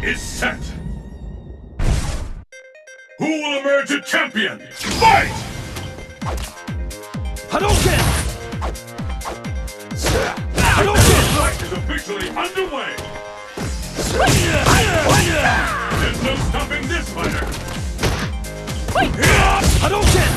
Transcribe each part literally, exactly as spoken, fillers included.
is set. Who will emerge a champion? Fight! Hadouken! The fight is officially underway. There's no stopping this fighter. Hadouken!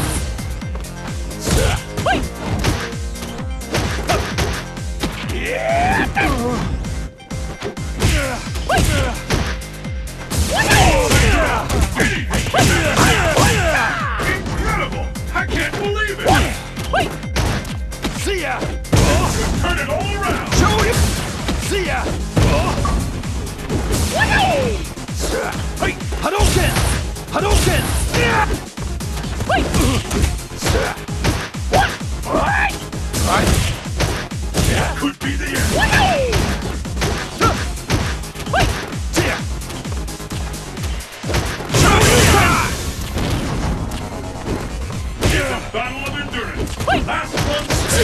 Incredible! I can't believe it! See ya! Turn it all around! Show it! See ya! Hey! Hadouken! Hadouken! That could be the end! It's a battle of endurance! Last one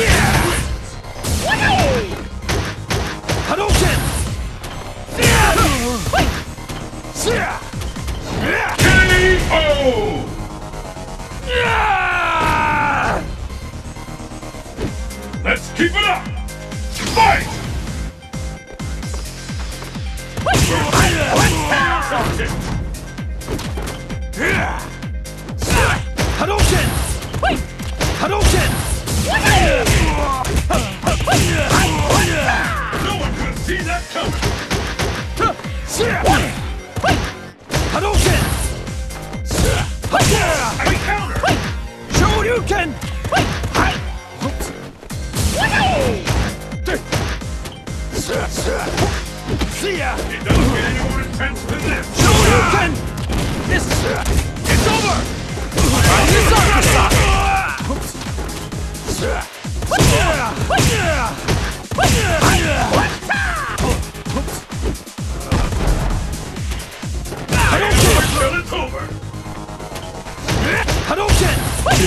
Hadouken! K O! Let's keep it up! Fight! Hadouken! Hadouken! No one could see that coming! Hadouken! I counter! Shoryuken! See ya! It doesn't get any more intense than this! Shoryuken! This it's over! This Until it's over! Hadouken!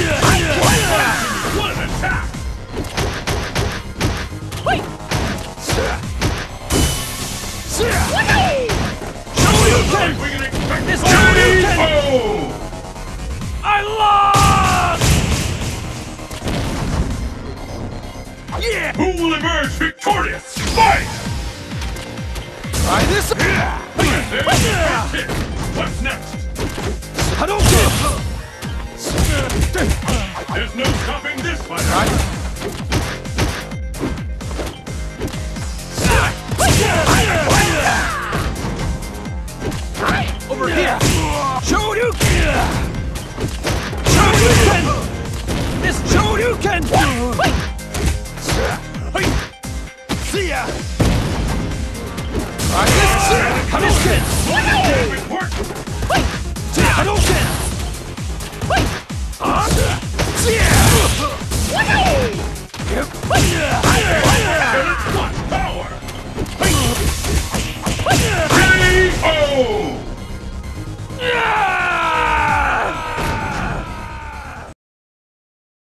What an attack! Shoryuken! We can expect This K Shoryuken! O! I lost! Yeah! Who will emerge victorious? Fight! Try this! There's the first hit. What's next? Hadouken! There's no stopping this fighter! Over here! Shoryuken! Shoryuken! This Shoryuken! See ya! Hadouken!